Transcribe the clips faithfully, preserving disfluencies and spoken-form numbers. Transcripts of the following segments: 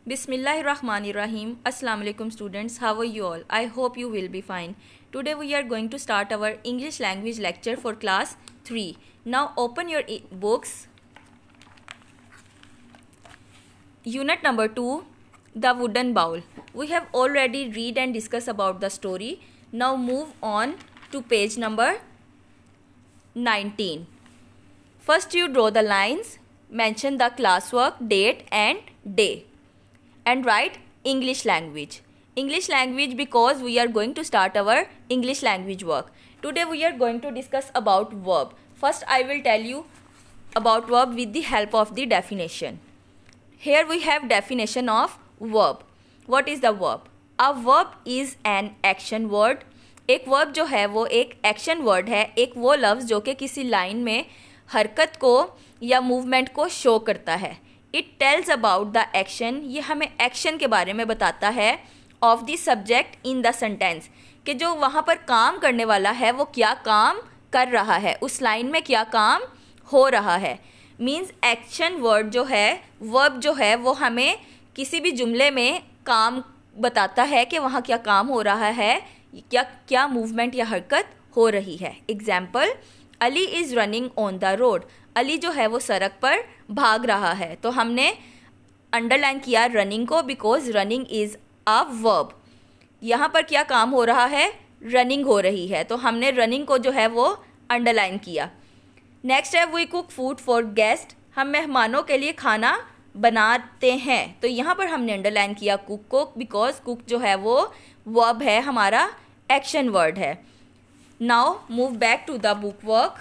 Bismillahirrahmanirrahim. Assalamu alaikum students. How are you all? I hope you will be fine. Today we are going to start our English language lecture for class three. Now open your e- books. Unit number two, The Wooden Bowl. We have already read and discussed about the story. Now move on to page number nineteen. First you draw the lines, mention the classwork, date and day, and write English language. English language because we are going to start our English language work. Today we are going to discuss about verb. First I will tell you about verb with the help of the definition. Here we have definition of verb. What is the verb? A verb is an action word. एक verb जो है वो एक action word है, एक वो लफ्ज़ जो कि किसी लाइन में हरकत को या मूवमेंट को शो करता है. It tells about the action, ये हमें एक्शन के बारे में बताता है of the subject in the sentence, कि जो वहाँ पर काम करने वाला है वो क्या काम कर रहा है, उस लाइन में क्या काम हो रहा है. मीन्स एक्शन वर्ड जो है, वर्ब जो है वो हमें किसी भी जुमले में काम बताता है कि वहाँ क्या काम हो रहा है, क्या क्या मूवमेंट या हरकत हो रही है. Example, Ali is running on the road. Ali जो है वो सड़क पर भाग रहा है. तो हमने अंडरलाइन किया रनिंग को because running is a verb. यहाँ पर क्या काम हो रहा है, रनिंग हो रही है, तो हमने रनिंग को जो है वो अंडरलाइन किया. नेक्स्ट है we cook food for guest. हम मेहमानों के लिए खाना बनाते हैं, तो यहाँ पर हमने अंडरलाइन किया कुक को बिकॉज कुक जो है वो वर्ब है, हमारा एक्शन वर्ड है. Now move back to the book work.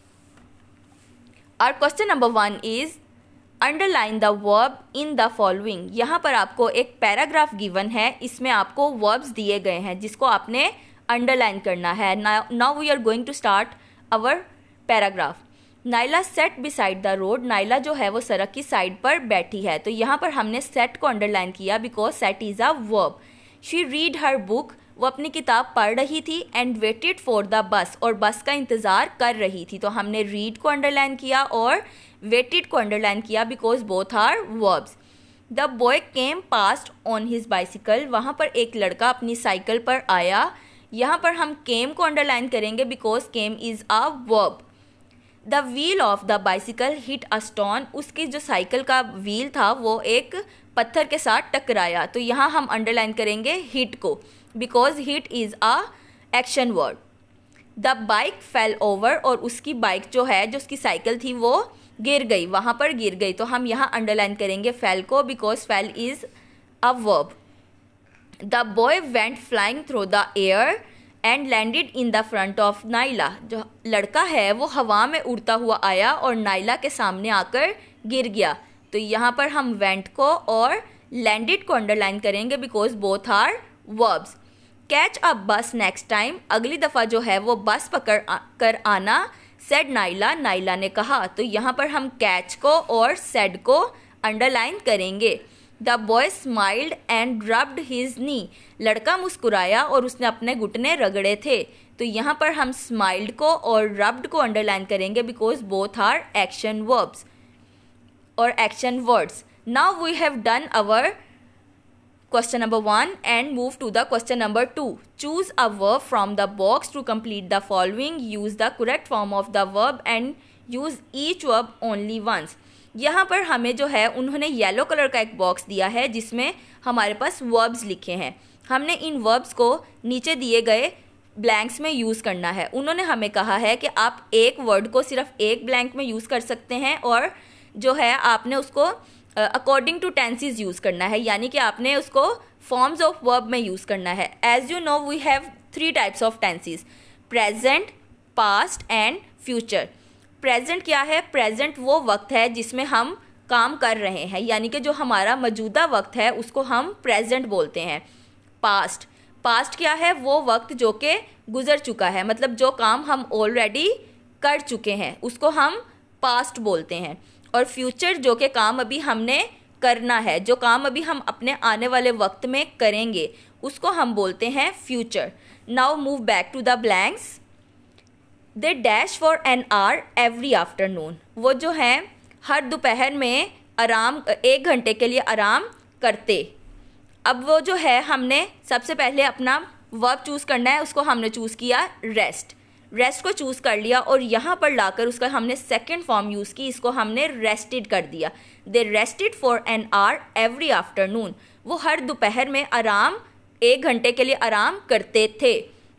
Our question number one is underline the verb in the following. यहाँ पर आपको एक पैराग्राफ गिवन है, इसमें आपको verbs दिए गए हैं जिसको आपने अंडरलाइन करना है. Now we are going to start our paragraph. Naila set beside the road. Naila जो है वो सड़क की साइड पर बैठी है, तो यहाँ पर हमने सेट को अंडरलाइन किया because set is a verb. She read her book, वो अपनी किताब पढ़ रही थी. And waited for the bus, और बस का इंतज़ार कर रही थी, तो हमने रीड को अंडरलाइन किया और वेटेड को अंडरलाइन किया because both are verbs. The boy came past on his bicycle. वहाँ पर एक लड़का अपनी साइकिल पर आया. यहाँ पर हम केम को अंडरलाइन करेंगे because came is a verb. The wheel of the bicycle hit a stone. उसकी जो साइकिल का व्हील था वो एक पत्थर के साथ टकराया, तो यहाँ हम अंडरलाइन करेंगे हिट को because hit is a action word. The bike fell over, और उसकी बाइक जो है, जो उसकी साइकिल थी वो गिर गई, वहाँ पर गिर गई, तो हम यहाँ अंडरलाइन करेंगे फेल को because fell is a verb. The boy went flying through the air and landed in the front of Naila. जो लड़का है वो हवा में उड़ता हुआ आया और नाइला के सामने आकर गिर गया, तो यहाँ पर हम वेंट को और लैंडेड को अंडरलाइन करेंगे because both are verbs. Catch a bus next time. अगली दफ़ा जो है वो बस पकड़ आ, कर आना. सेड नाइला, नाइला ने कहा, तो यहाँ पर हम कैच को और सेड को अंडरलाइन करेंगे. The boy smiled and rubbed his knee. लड़का मुस्कुराया और उसने अपने घुटने रगड़े थे, तो यहाँ पर हम स्माइल्ड को और रब्ड को अंडरलाइन करेंगे because both are action verbs और action words. Now we have done our question number one and move to the question number two. Choose a verb from the box to complete the following. Use the correct form of the verb and use each verb only once. यहाँ पर हमें जो है उन्होंने yellow colour का एक box दिया है जिसमें हमारे पास वर्ब्स लिखे हैं. हमने इन वर्ब्स को नीचे दिए गए ब्लैंक्स में यूज़ करना है. उन्होंने हमें कहा है कि आप एक वर्ड को सिर्फ एक ब्लैंक में यूज़ कर सकते हैं और जो है आपने उसको अकॉर्डिंग टू टेंसेस यूज़ करना है, यानी कि आपने उसको फॉर्म्स ऑफ वर्ब में यूज़ करना है. As you know we have three types of tenses, present, past and future. Present क्या है? प्रेजेंट वो वक्त है जिसमें हम काम कर रहे हैं, यानी कि जो हमारा मौजूदा वक्त है उसको हम प्रेजेंट बोलते हैं. पास्ट, पास्ट क्या है? वो वक्त जो कि गुजर चुका है, मतलब जो काम हम ऑलरेडी कर चुके हैं उसको हम पास्ट बोलते हैं. और फ्यूचर जो कि काम अभी हमने करना है, जो काम अभी हम अपने आने वाले वक्त में करेंगे उसको हम बोलते हैं future. Now move back to the blanks. They dash for an hour every afternoon. वो जो हैं हर दोपहर में आराम एक घंटे के लिए आराम करते। अब वो जो है हमने सबसे पहले अपना वर्ब चूज़ करना है, उसको हमने चूज़ किया रेस्ट। रेस्ट को चूज़ कर लिया और यहाँ पर लाकर उसका हमने सेकंड फॉर्म यूज़ की, इसको हमने रेस्टेड कर दिया। They rested for an hour every afternoon. वो हर दोपहर में आराम एक घंटे के लिए आराम करते थे।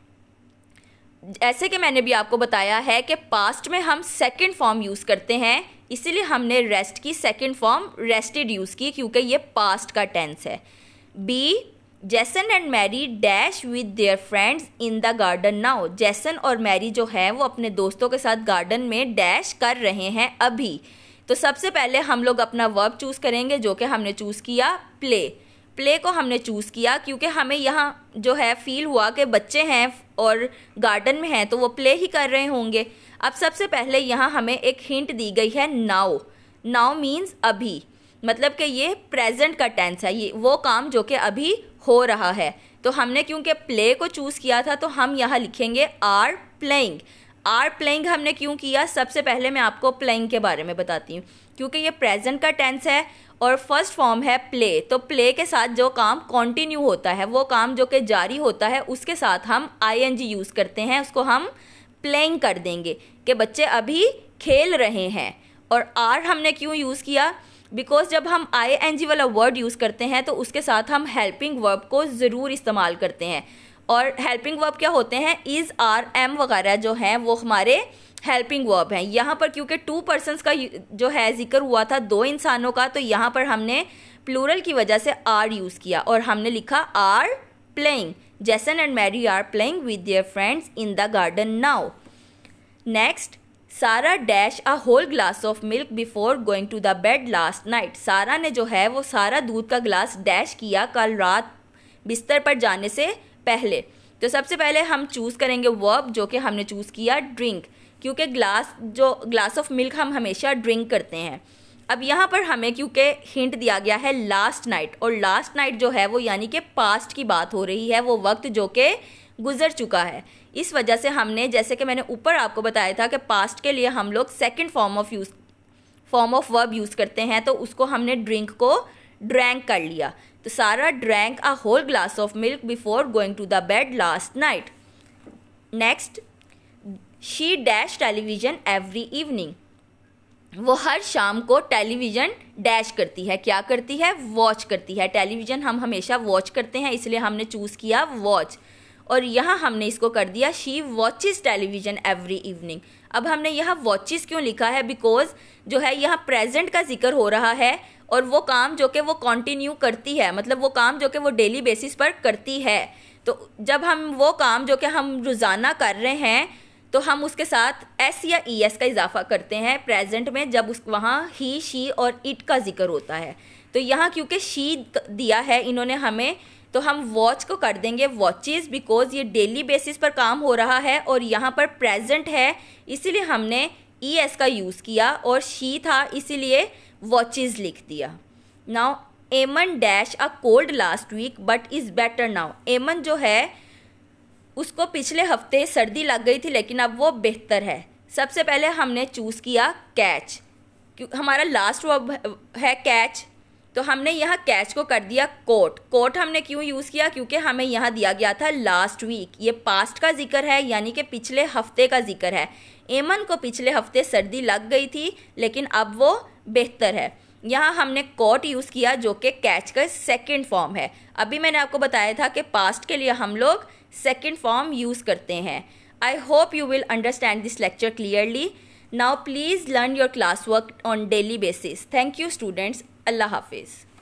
ऐसे कि मैंने भी आपको बताया है कि पास्ट में हम सेकंड फॉर्म यूज़ करते हैं, इसीलिए हमने रेस्ट की सेकंड फॉर्म रेस्टेड यूज़ की, क्योंकि ये पास्ट का टेंस है। B, Jason and Mary dash with their friends in the garden now. Jason और मैरी जो है वो अपने दोस्तों के साथ गार्डन में डैश कर रहे हैं अभी। तो सबसे पहले हम लोग अपना वर्ब चूज़ करेंगे, जो कि हमने चूज़ किया प्ले। प्ले को हमने चूज़ किया क्योंकि हमें यहाँ जो है फील हुआ कि बच्चे हैं और गार्डन में हैं तो वो प्ले ही कर रहे होंगे। अब सबसे पहले यहाँ हमें एक हिंट दी गई है नाउ। नाउ मीन्स अभी, मतलब कि ये प्रेजेंट का टेंस है, ये वो काम जो कि अभी हो रहा है। तो हमने क्योंकि प्ले को चूज़ किया था तो हम यहाँ लिखेंगे आर प्लेइंग। आर प्लेइंग हमने क्यों किया, सबसे पहले मैं आपको प्लेइंग के बारे में बताती हूँ। क्योंकि ये प्रेजेंट का टेंस है और फर्स्ट फॉर्म है प्ले, तो प्ले के साथ जो काम कंटिन्यू होता है, वो काम जो कि जारी होता है, उसके साथ हम आई एन जी यूज़ करते हैं, उसको हम प्लेइंग कर देंगे कि बच्चे अभी खेल रहे हैं। और आर हमने क्यों यूज़ किया, बिकॉज जब हम आई एन जी वाला वर्ड यूज़ करते हैं तो उसके साथ हम हेल्पिंग वर्ब को ज़रूर इस्तेमाल करते हैं। और हेल्पिंग वर्ब क्या होते हैं, इज़, आर, एम वगैरह जो हैं वो हमारे हेल्पिंग वर्ब हैं। यहाँ पर क्योंकि टू पर्सन्स का जो है जिक्र हुआ था, दो इंसानों का, तो यहाँ पर हमने प्लूरल की वजह से आर यूज़ किया और हमने लिखा are playing. Jason and Mary are playing with their friends in the garden now. Next, Sarah dash a whole glass of milk before going to the bed last night. Sarah ने जो है वो सारा दूध का ग्लास डैश किया कल रात बिस्तर पर जाने से पहले। तो सबसे पहले हम चूज़ करेंगे वर्ब, जो कि हमने चूज़ किया ड्रिंक, क्योंकि ग्लास जो ग्लास ऑफ मिल्क हम हमेशा ड्रिंक करते हैं। अब यहाँ पर हमें क्योंकि हिंट दिया गया है लास्ट नाइट, और लास्ट नाइट जो है वो यानी कि पास्ट की बात हो रही है, वो वक्त जो कि गुजर चुका है। इस वजह से हमने, जैसे कि मैंने ऊपर आपको बताया था कि पास्ट के लिए हम लोग second form of use form of verb use करते हैं, तो उसको हमने ड्रिंक को ड्रैंक कर लिया। तो Sarah drank a whole glass of milk before going to the bed last night. Next, she dash television every evening. वो हर शाम को टेलीविज़न डैश करती है, क्या करती है, वॉच करती है। टेलीविज़न हम हमेशा वॉच करते हैं, इसलिए हमने चूज़ किया वॉच। और यहाँ हमने इसको कर दिया she watches television every evening. अब हमने यहाँ वॉचेस क्यों लिखा है, बिकॉज जो है यहाँ प्रेजेंट का जिक्र हो रहा है और वो काम जो कि वो कंटिन्यू करती है, मतलब वो काम जो कि वो डेली बेसिस पर करती है। तो जब हम वो काम जो कि हम रोज़ाना कर रहे हैं तो हम उसके साथ एस या ई एस का इजाफा करते हैं प्रेजेंट में, जब उस वहाँ ही, शी और इट का जिक्र होता है। तो यहाँ क्योंकि शी दिया है इन्होंने हमें, तो हम वॉच को कर देंगे वॉचेस, बिकॉज ये डेली बेसिस पर काम हो रहा है और यहाँ पर प्रेजेंट है, इसीलिए हमने ई एस का यूज़ किया, और शी था इसीलिए वॉचेस लिख दिया। Now Aman dash a cold last week but is better now. Aman जो है उसको पिछले हफ्ते सर्दी लग गई थी लेकिन अब वो बेहतर है। सबसे पहले हमने चूज़ किया कैच, क्योंकि हमारा लास्ट वर्ब है कैच, तो हमने यहाँ कैच को कर दिया कोट। कोट हमने क्यों यूज़ किया, क्योंकि हमें यहाँ दिया गया था लास्ट वीक, ये पास्ट का जिक्र है यानी कि पिछले हफ्ते का जिक्र है। एमन को पिछले हफ्ते सर्दी लग गई थी लेकिन अब वो बेहतर है। यहाँ हमने कोट यूज़ किया जो कि कैच का सेकंड फॉर्म है। अभी मैंने आपको बताया था कि पास्ट के लिए हम लोग सेकंड फॉर्म यूज़ करते हैं। I hope you will understand this lecture clearly. Now please learn your class work on daily basis. Thank you students. अल्लाह हाफिज़।